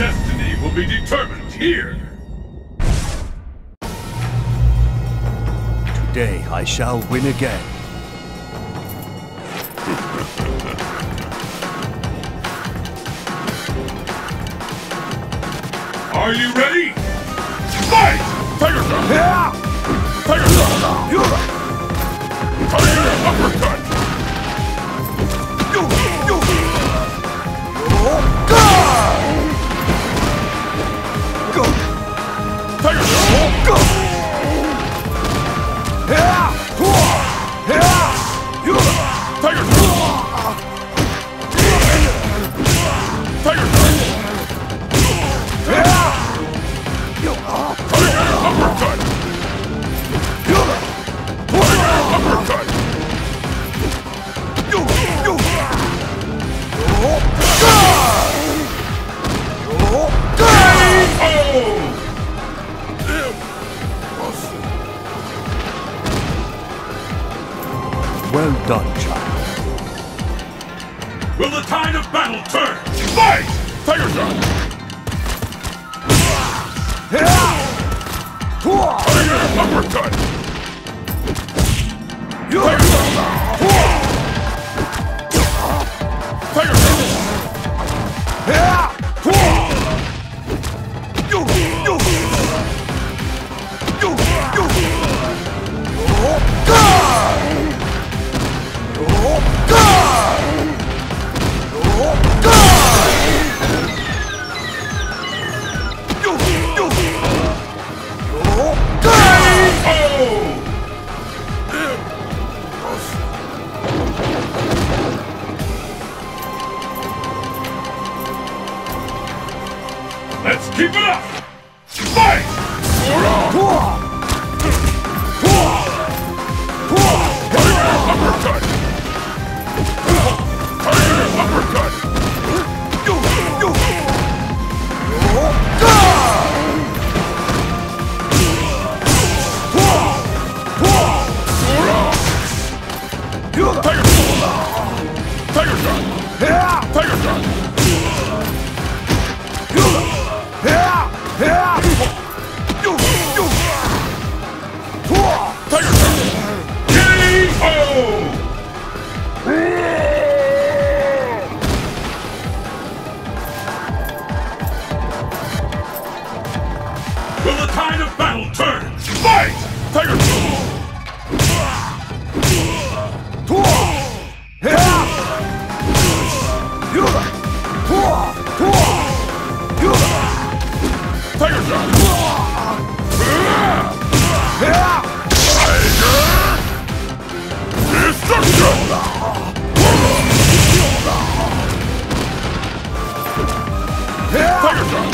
destiny will be determined here! Today I shall win again. Are you ready? Fight! Tiger Drop! Tiger Drop! Tiger Uppercut! Tiger Drop! Tiger Drop! Tiger Drop! Uppercut! Uppercut! Well done, child. Will the tide of battle turn? Fight! Tiger Drop! Tiger Uppercut! Tiger Drop! Tiger Drop! Let's keep it up! Fight! Uppercut! Uppercut! Tiger Shot! Tiger Shot! Tiger Shot! K.O. Will the tide of battle turn? Fight! Tiger Shot! Tiger Shot! Destruction! Tiger Shot!